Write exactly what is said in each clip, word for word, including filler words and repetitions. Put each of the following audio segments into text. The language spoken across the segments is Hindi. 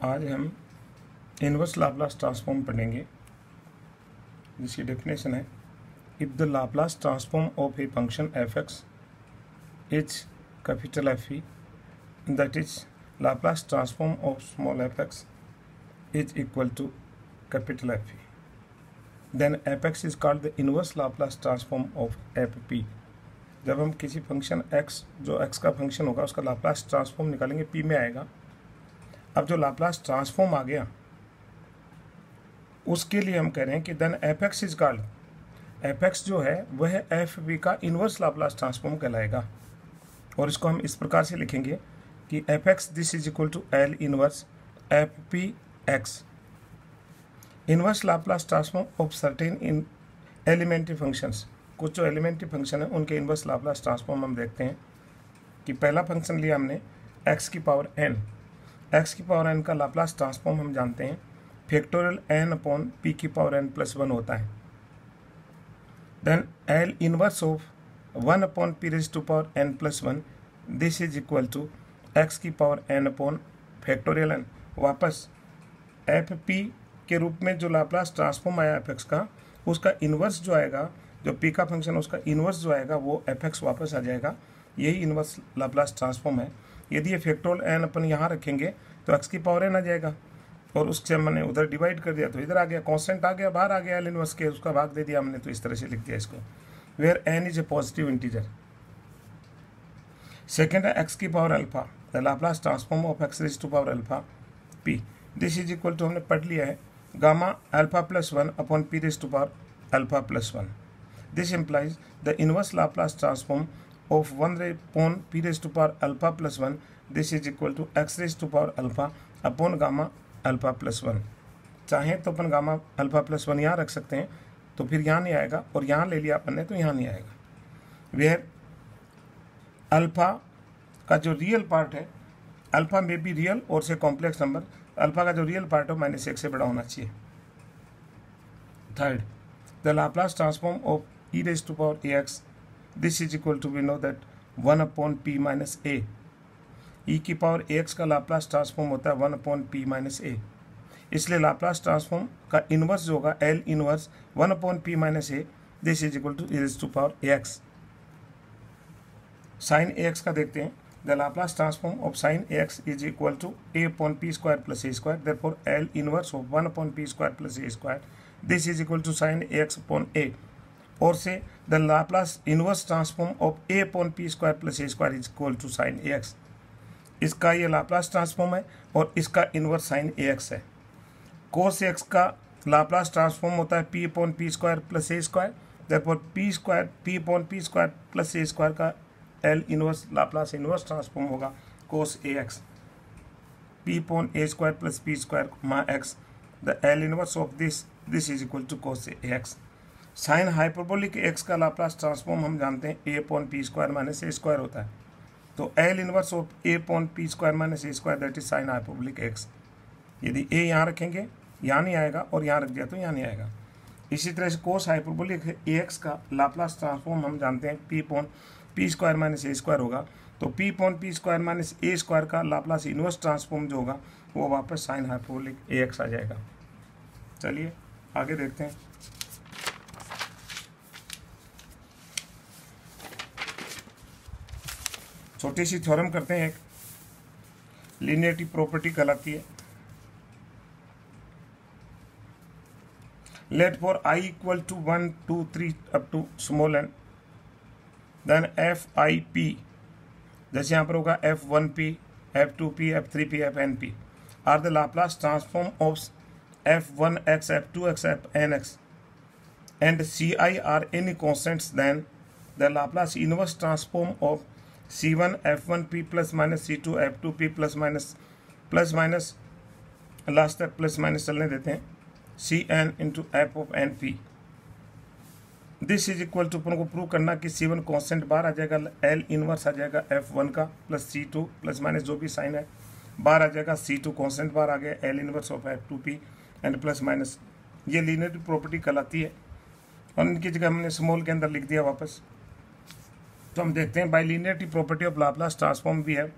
आज हम इनवर्स लाप्लास ट्रांसफॉर्म पढ़ेंगे, जिसकी डेफिनेशन है if the Laplace transform of a function f x is capital F e, that is Laplace transform of small f x is equal to capital F e, then f x is called the inverse Laplace transform of f p. जब हम किसी फंक्शन x, जो x का फंक्शन होगा, उसका लाप्लास ट्रांसफॉर्म निकालेंगे, p में आएगा। अब जो लाप्लास ट्रांसफॉर्म आ गया उसके लिए हम कह रहे हैं कि then f x is called, f x जो है वह एफ पी का इनवर्स लाप्लास ट्रांसफॉर्म कहलाएगा। और इसको हम इस प्रकार से लिखेंगे कि f x this is equal to l inverse f p x, inverse Laplace transform of certain in elementary functions. कुछ जो एलिमेंट्री फंक्शन है उनके इनवर्स लाप्लास ट्रांसफॉर्म हम देखते हैं कि पहला फंक्शन लिया हमने x की पावर n, x की पावर n का लाप्लास ट्रांसफॉर्म हम जानते हैं फैक्टोरियल n अपॉन p की पावर n प्लस वन होता है। Then l inverse of one upon p raise to power n plus one, this is equal to x की power n upon factorial n। वापस एफ पी के रूप में जो लाप्लास ट्रांसफॉर्म आया एफ एक्स का, उसका इनवर्स जो आएगा, जो p का फंक्शन उसका इनवर्स जो आएगा वो एफ एक्स वापस आ जाएगा। यही इनवर्स लाप्लास ट्रांसफॉर्म है। यदि ये फैक्टोरियल n अपन यहाँ रखेंगे तो x की पावर n आ जाएगा, और उससे मैंने उधर डिवाइड कर दिया तो इधर आ गया, कांस्टेंट आ गया, बाहर आ गया एल इनवर्स के, उसका भाग दे दिया हमने, तो इस तरह से लिख दिया इसको, where n is a positive integer. Second है x की power alpha, the Laplace transform of x raise to power alpha p, this is equal to, हमने पढ़ लिया है, gamma alpha plus one upon p raise to power alpha plus one. This implies the inverse Laplace transform of one upon p raised to power alpha plus one. This is equal to x raised to power alpha upon gamma alpha plus one. चाहें तो अपन गामा अल्फा प्लस वन यहाँ रख सकते हैं, तो फिर यहाँ नहीं आएगा, और यहाँ ले लिया अपन ने तो यहाँ नहीं आएगा। वेयर अल्फा का जो रियल पार्ट है, अल्फा में भी रियल और से कॉम्प्लेक्स नंबर, अल्फा का जो रियल पार्ट है माइनस एक से बड़ा होना चाहिए। Third, the Laplace transform of e raised to power ax, this is equal to, we know that one upon p minus a, e की पावर ax का लाप्लास ट्रांसफॉर्म होता है one upon p minus a, इसलिए लाप्लास ट्रांसफॉर्म का इनवर्स जो होगा l inverse one upon p minus a, this is equal to e raised to power ax। Sine ax का देखते हैं, the Laplace transform of sin ax is equal to a upon p square plus a square, therefore l inverse of one upon p square plus a square, this is equal to sin ax upon a, और से the Laplace inverse transform of a upon p square plus a square is equal to sin ax। इसका ये लाप्लास ट्रांसफॉर्म है और इसका इनवर्स sin ax है। cos x का लाप्लास ट्रांसफॉर्म होता है p upon p square plus a square, therefore p square p upon p square plus a square का l inverse Laplace inverse transform होगा cos ax, p upon a square plus p square comma x, the l inverse of this this is equal to cos ax। Sine hyperbolic x का लाप्लास ट्रांसफॉर्म हम जानते हैं a upon p square minus a square होता है, तो l inverse of a upon p square minus a square, that is sine hyperbolic x। यदि a यहाँ रखेंगे यहाँ नहीं आएगा, और यहाँ रख दिया तो यहाँ नहीं आएगा। इसी तरह से कोस हाइपरबोलिक ax का लाप्लास ट्रांसफॉर्म हम जानते हैं p upon p square minus a square होगा, तो p upon p square minus a square का लाप्लास इनवर्स ट्रांसफॉर्म जो होगा वो वापस साइन हाइपरबोलिक ax आ जाएगा। चलिए आगे देखते हैं। छोटी सी थ्योरम करते हैं, एक लीनियरिटी प्रॉपर्टी कहलाती है। Let for i equal to one two three up to small n, then f i p, जैसे यहाँ पर होगा f one p, f two p, f three p, f n p are the Laplace transform of f one x, f two x, f n x, and ci are any constants, then the Laplace inverse transform of c one f one p plus minus c two f two p plus minus plus minus last तक प्लस माइनस चलने देते हैं, cn into f of np, this is equal to, अपन को प्रूव करना कि c वन कांस्टेंट बाहर आ जाएगा, l इनवर्स आ जाएगा एफ वन का plus c two plus minus जो भी साइन है बाहर आ जाएगा, c टू कांस्टेंट बाहर आ गया, l inverse of f two p and plus minus, ये लीनियर प्रॉपर्टी कहलाती है। और इनकी जगह हमने स्मॉल के अंदर लिख दिया वापस। तो हम देखते हैं by linearity property of Laplace transform भी है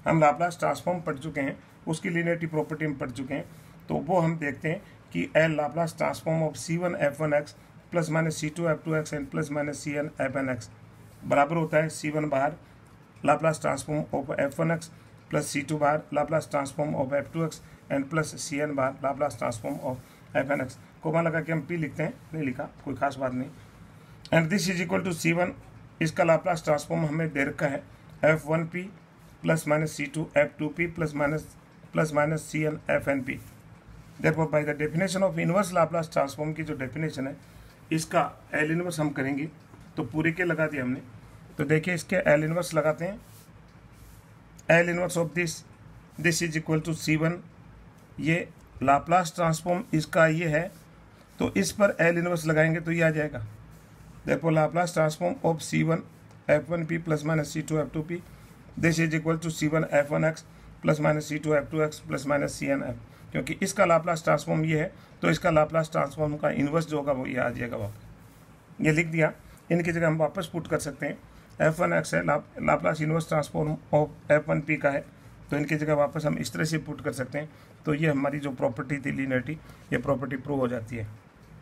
हम लाप्लास ट्रांसफॉर्म पढ़ चुके हैं, उसकी लीनियरिटी प्रॉपर्टी में पढ़ चुके हैं। तो वो हम देखते हैं कि l Laplace transform of c one f one x plus minus c two f two x and plus minus c n f n x बराबर होता है सी वन बाहर Laplace transform of f one x plus c two बाहर Laplace transform of f two x and plus c n बाहर Laplace transform of f n x. Comma लगा के हम पी लिखते हैं, नहीं लिखा, कोई खास बात नहीं। And this is equal to c one, इसका लाप्लास ट्रांसफॉर्म हमें दे रखा है f one p plus minus c two f two p plus minus plus minus c n f n p. देखो by the definition of inverse Laplace transform की जो डेफिनेशन है, इसका एल इनवर्स हम करेंगे, तो पूरे के लगा दिए हमने। तो देखिए इसके एल इनवर्स लगाते हैं, l inverse of this this is equal to c one, ये लाप्लास ट्रांसफॉर्म इसका ये है, तो इस पर एल इनवर्स लगाएंगे तो ये आ जाएगा। देखो Laplace transform of c one f one p plus minus c two f two p, this is equal to c one f one x plus minus c two f two x plus minus c n f, क्योंकि इसका लाप्लास ट्रांसफॉर्म ये है, तो इसका लाप्लास ट्रांसफॉर्म का इन्वर्स जो होगा वो ये आ जाएगा वापस। ये लिख दिया, इनकी जगह हम वापस पुट कर सकते हैं। एफ वन एक्स है, lap, Laplace inverse transform of f one p का है, तो इनकी जगह वापस हम इस तरह से पुट कर सकते हैं। तो ये हमारी जो प्रॉपर्टी थी लीनियरिटी, ये प्रॉपर्टी प्रूव हो जाती है।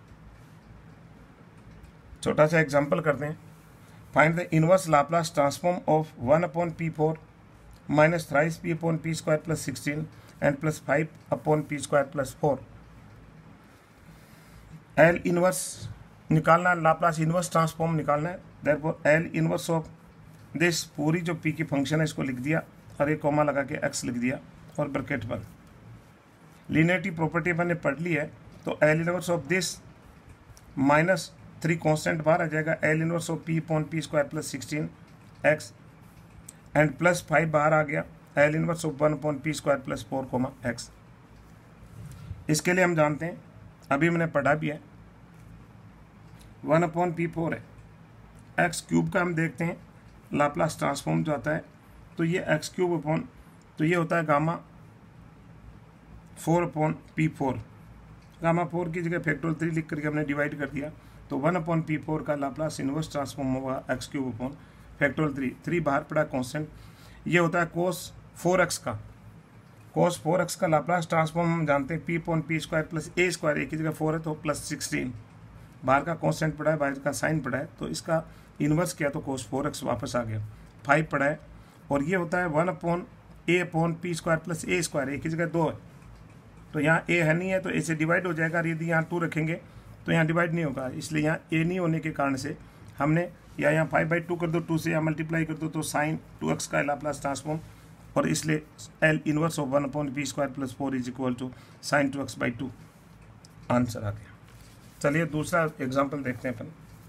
छोटा सा एग्जांपल करते हैं। Find the inverse Laplace transform of one upon p four minus thrice p upon p square plus sixteen and plus five upon p square plus four. L inverse निकालना है, लाप्लास इनवर्स ट्रांसफॉर्म निकालना है। Therefore l inverse of this, पूरी जो पी की फंक्शन है इसको लिख दिया और एक कॉमा लगा के एक्स लिख दिया और ब्रैकेट बंद। लीनियरिटी प्रॉपर्टी मैंने पढ़ ली है, तो L inverse of this minus three constant बाहर आ जाएगा, l inverse of p upon p square plus sixteen x and plus five बाहर आ गया, l inverse of one upon p square plus four comma x. इसके लिए हम जानते हैं, अभी मैंने पढ़ा भी है, वन अपॉन पी फोर है, एक्स क्यूब का हम देखते हैं लाप्लास ट्रांसफॉर्म जो आता है, तो ये एक्स क्यूब अपॉन, तो ये होता है gamma four upon p four. Gamma four की जगह फैक्टोरियल थ्री लिख करके हमने डिवाइड कर दिया, तो वन अपॉन पी फोर का लाप्लास इनवर्स ट्रांसफॉर्म होगा x cube upon factorial three, three बाहर पड़ा कॉन्स्टेंट। ये होता है कोस फोर एक्स का, कोस फोर एक्स का लाप्लास ट्रांसफॉर्म हम जानते हैं p upon p square plus a square, एक ही जगह फोर है तो प्लस सिक्सटीन, बाहर का कॉन्स्टेंट पड़ा है, बाहर का साइन पड़ा है, तो इसका इनवर्स किया तो कोस फोर एक्स वापस आ गया, फाइव पड़ा है। और ये होता है one upon a upon p square plus a square, एक ही जगह दो है, तो यहाँ ए है नहीं है तो ए से डिवाइड हो जाएगा, और यदि यहाँ टू रखेंगे तो यहाँ डिवाइड नहीं होगा, इसलिए यहाँ ए नहीं होने के कारण से हमने या यहाँ फाइव बाई टू कर दो, टू से यहाँ मल्टीप्लाई कर दो तो साइन टू एक्स का लाप्लास ट्रांसफॉर्म, और इसलिए l inverse of one upon p square plus four is equal to sine two x by two. Answer आ गया। चलिए दूसरा एग्जाम्पल देखते हैं अपन।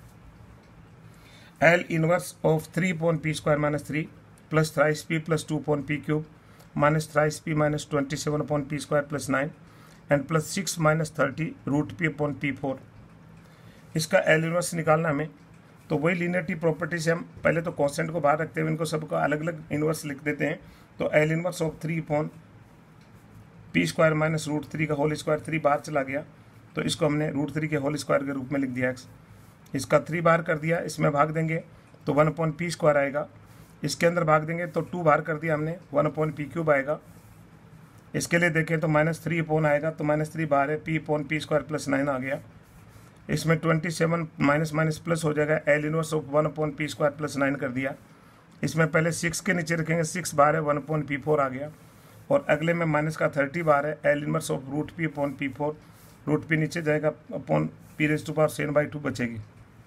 L inverse of three upon p square minus three plus thrice p plus two upon p cube minus thrice p minus twenty seven upon p square plus nine and plus six minus thirty root p upon p four. इसका एल इनवर्स निकालना हमें, तो वही लीनियरिटी प्रॉपर्टी से हम पहले तो कॉन्स्टेंट को बाहर रखते हुए इनको सबको अलग अलग इनवर्स लिख देते हैं। तो L inverse of three upon p square minus root three का होल स्क्वायर, थ्री बाहर चला गया तो इसको हमने रूट थ्री के होल स्क्वायर के रूप में लिख दिया एक्स। इसका थ्री बाहर कर दिया, इसमें भाग देंगे तो वन अपॉन पी स्क्वायर आएगा, इसके अंदर भाग देंगे तो टू बाहर कर दिया हमने, वन अपॉन पी क्यूब आएगा। इसके लिए देखें तो माइनस थ्री अपॉन आएगा, तो माइनस थ्री बाहर है, p upon p square plus nine आ गया। इसमें twenty seven minus minus plus हो जाएगा, l inverse of one upon p square plus nine कर दिया। इसमें पहले सिक्स के नीचे रखेंगे, सिक्स बाहर है, वन अपॉन पी फोर आ गया, और अगले में माइनस का थर्टी बाहर है, l inverse of root p upon p four, root p नीचे जाएगा, upon p raise to power seven by two बचेगी।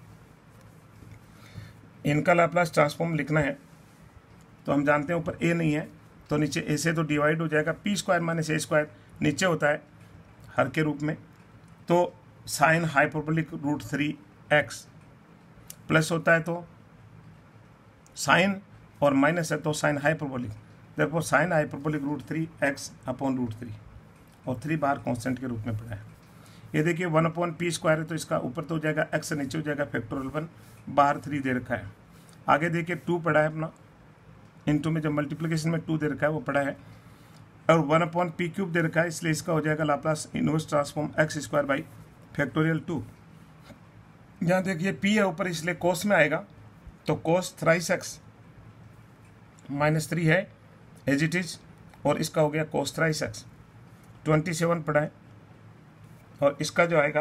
इनका लाप्लास ट्रांसफॉर्म लिखना है तो हम जानते हैं ऊपर ए नहीं है तो नीचे ए से तो डिवाइड हो जाएगा, p square minus a square नीचे होता है हर के रूप में, तो sine hyperbolic root three x plus होता है तो साइन, और माइनस है तो साइन हाइपरबोलिक, देखो sine hyperbolic root three x upon root three, और थ्री बार कांस्टेंट के रूप में पड़ा है। ये देखिए वन अपॉन पी स्क्वायर है तो इसका ऊपर तो हो जाएगा एक्स, नीचे हो जाएगा फैक्टोरियल वन, बाहर थ्री दे रखा है। आगे देखिए टू पड़ा है अपना, इनटू में जब मल्टीप्लिकेशन में टू दे रखा है वो पड़ा है, और वन अपॉन पी क्यूब दे रखा है, इसलिए इसका हो जाएगा Laplace inverse transform x square by factorial two. यहाँ देखिए पी है ऊपर इसलिए कोस में आएगा, तो cos thrice x minus three है, एज इट इज, और इसका हो गया cos thrice x, twenty seven पड़ा है, और इसका जो आएगा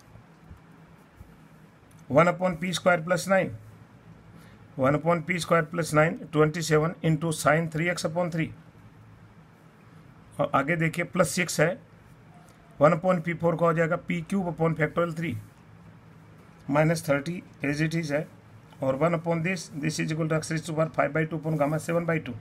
one upon p square plus nine, one upon p square plus nine, twenty seven into sine three x upon three, और आगे देखिए प्लस सिक्स है, वन अपॉन पी फोर का हो जाएगा p cube upon factorial three minus thirty as it is है, और one upon this this is equal to x raise to power five by two upon gamma seven by two.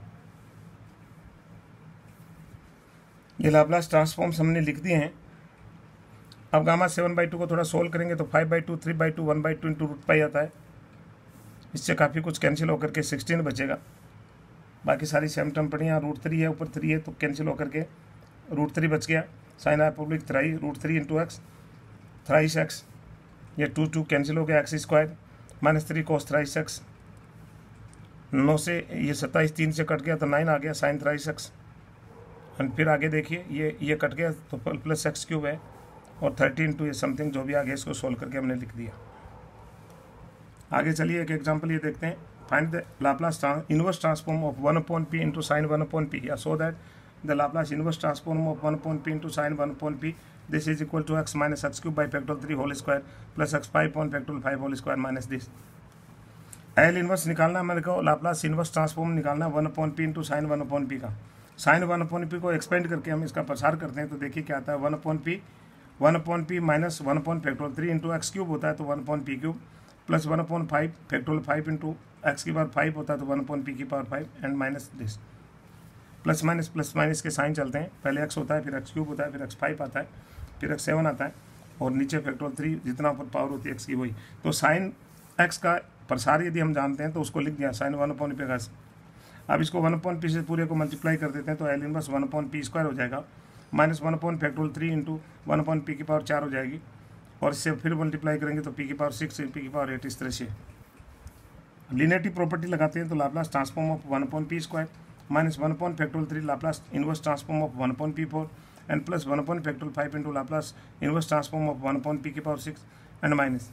ये लाप्लास ट्रांसफॉर्म्स हमने लिख दिए हैं। अब गामा सेवन बाई टू को थोड़ा सोल्व करेंगे तो five by two, three by two, one by two into root pi आता है। इससे काफ़ी कुछ कैंसिल होकर के सिक्सटीन बचेगा। बाकी सारी सेम टर्म पड़ी, यहाँ रूट थ्री है, ऊपर थ्री है, तो कैंसिल होकर के रूट थ्री बच गया। Sine hyperbolic thrice root three into x, thrice x, ये टू टू कैंसिल हो गया, x square minus three cos thrice x, नौ से ये सत्ताईस तीन से कट गया तो नाइन आ गया साइन थ्राइस एक्स, और फिर आगे देखिए ये ये कट गया तो प्लस एक्स क्यूब है, और थर्टी इंटू ये समथिंग जो भी आ गया इसको सोल्व करके हमने लिख दिया। आगे चलिए एक एग्जांपल ये देखते हैं। Find the Laplace inverse transform of one upon p into sine one upon p, या so that the Laplace inverse transform of one upon p into sine one upon p this is equal to x minus x cube by factorial three whole square plus x five upon factorial five whole square minus this. L inverse निकालना है मेरे को, लाप्लास इनवर्स ट्रांसफॉर्म निकालना है one upon p into sine one upon p का। साइन वन अपॉन पी को एक्सपेंड करके हम इसका प्रसार करते हैं तो देखिए क्या आता है, one upon p one upon p minus one upon factorial three into x cube होता है तो one upon p cube, plus one upon five factorial five into x की पावर फाइव होता है तो वन अपॉन पी की power five, and minus this. Plus minus plus minus के साइन चलते हैं, पहले एक्स होता है, फिर एक्स क्यूब होता है, फिर एक्स फाइव आता है, फिर एक्स सेवन आता है, और नीचे फैक्टोरियल थ्री जितना ऊपर पावर होती है एक्स की वही। तो साइन एक्स का प्रसार यदि हम जानते हैं तो उसको लिख दिया साइन वन अपॉन पी का। अब इसको वन अपॉन पी से पूरे को मल्टीप्लाई कर देते हैं तो L inverse one upon p square हो जाएगा, minus one upon factorial three into one upon p की पावर चार हो जाएगी, और इससे फिर मल्टीप्लाई करेंगे तो पी की पावर सिक्स, पी की पावर एट, इस तरह से लीनियरिटी प्रॉपर्टी लगाते हैं तो Laplace transform of one upon p square minus one upon factorial three Laplace inverse transform of one upon p four, and plus one upon factorial five into Laplace inverse transform of one upon p की पावर सिक्स, एंड माइनस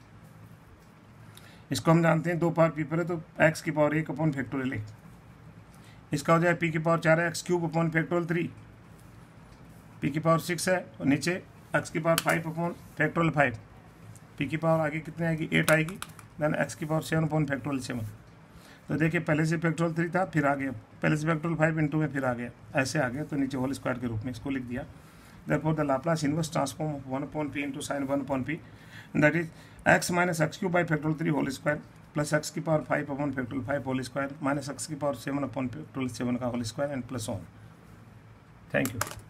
इसको हम जानते हैं दो पावर पी पर है तो एक्स की पावर एक अपॉन फैक्टोरियल एक, इसका हो जाए पी की पावर चार है x cube upon factorial three, p की पावर सिक्स है, और नीचे एक्स की power five upon factorial five, p की पावर आगे कितने आएगी, एट आएगी, देन एक्स की power seven upon factorial seven. तो देखिए पहले से फैक्टोरियल थ्री था, फिर आ गया, पहले से फैक्टोरियल फाइव इंटू में फिर आ गया, ऐसे आ गया तो नीचे होल स्क्वायर के रूप में इसको लिख दिया। Therefore the Laplace inverse transform of one upon p into sine one upon p, that is x minus x cube by factorial three whole square plus x की power five upon factorial five whole square minus x की power seven upon factorial seven का whole square, and plus on. Thank you.